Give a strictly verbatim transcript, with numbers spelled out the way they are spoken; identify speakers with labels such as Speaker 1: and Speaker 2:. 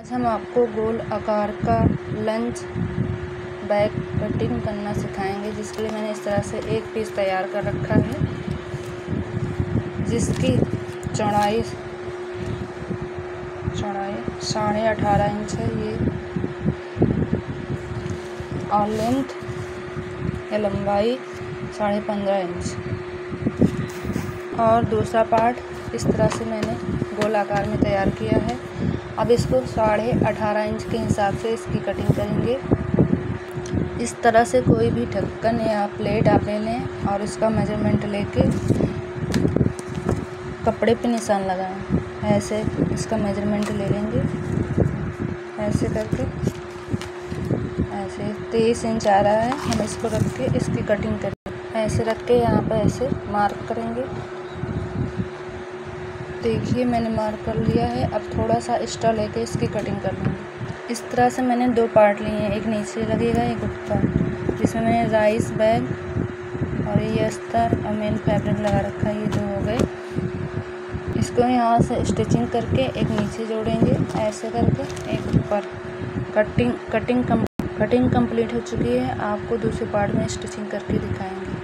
Speaker 1: हम आपको गोल आकार का लंच बैग कटिंग करना सिखाएंगे, जिसके लिए मैंने इस तरह से एक पीस तैयार कर रखा है, जिसकी चौड़ाई चौड़ाई साढ़े अठारह इंच है ये, और लेंथ या लंबाई साढ़े पंद्रह इंच। और दूसरा पार्ट इस तरह से मैंने गोल आकार में तैयार किया है। अब इसको साढ़े अठारह इंच के हिसाब से इसकी कटिंग करेंगे। इस तरह से कोई भी ढक्कन या प्लेट आप ले लें और इसका मेजरमेंट लेके कपड़े पे निशान लगाएं। ऐसे इसका मेजरमेंट ले लेंगे, ऐसे करके, ऐसे तेईस इंच आ रहा है। हम इसको रख के इसकी कटिंग करेंगे। ऐसे रख के यहाँ पर ऐसे मार्क करेंगे। देखिए मैंने मार्क कर लिया है। अब थोड़ा सा एक्स्ट्रा लेके इसकी कटिंग कर लूँगी। इस तरह से मैंने दो पार्ट लिए हैं, एक नीचे लगेगा एक ऊपर, जिसमें मैंने राइस बैग और ये अस्तर और मेन फैब्रिक लगा रखा है। ये दो हो गए। इसको यहाँ से स्टिचिंग करके एक नीचे जोड़ेंगे, ऐसे करके एक ऊपर। कटिंग कटिंग कम कटिंग कंप्लीट हो चुकी है। आपको दूसरे पार्ट में स्टिचिंग करके दिखाएंगे।